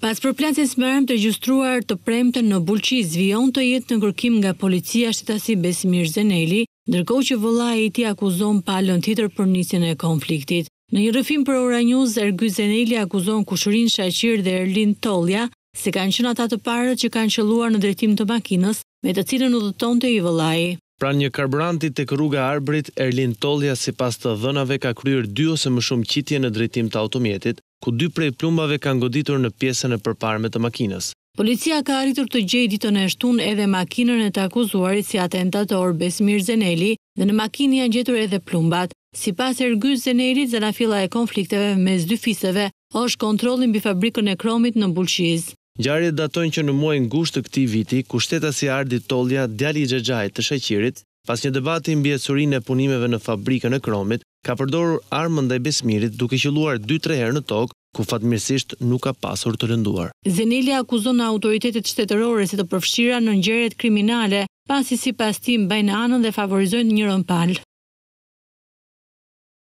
Pas përplasjes së armë të regjistruar të premten në Bulqi, zvijon të jetë në kërkim nga policia shtetasi Besmir Zeneli, ndërkohë që vëllai i tij akuzon palën tjetër për nisjen e konfliktit. Në një rrëfim për Ora News, Ergy Zeneli akuzon Kushurin Shaqir dhe Erlin Tollja se kanë qenë ata të parët që kanë qelluar në drejtim të makinës me të cilën udhëtonte i vëllai. Pranë një karburanti tek rruga Arbrit, Erlin Tollja sipas të dhënave ka kryer 2 ose më shumë qitje në drejtim të automjetit, ku 2 prej plumbave kanë goditur në pjesën e përparme të makinës. Policia ka arritur të gjejë ditën e shtunë edhe makinën e të akuzuarit si atentator Besmir Zeneli dhe në makinë janë gjetur edhe plumbat. Sipas Ergy Zenelit, zanafilla e konflikteve mes dy fisëve është kontrolli mbi fabrikën e kromit në Bulqiz. Ngjarjet datojnë që në muajin gusht të këtij viti, kushtetas i Ardi Tollja, djali i Xhaxhait të Shaqirit, pas një debati mbi ecurinë e punimeve në fabrikën e kromit, ka përdorur armën ndaj Besmirit duke qelluar 2-3 herë në tokë, ku fatmirësisht nuk ka pasur të lënduar. Zeneli akuzon autoritetet shtetërore si të përfshira në ngjerjet kriminale, pasi sipas tij mbajnë anën dhe favorizojnë njërin palë.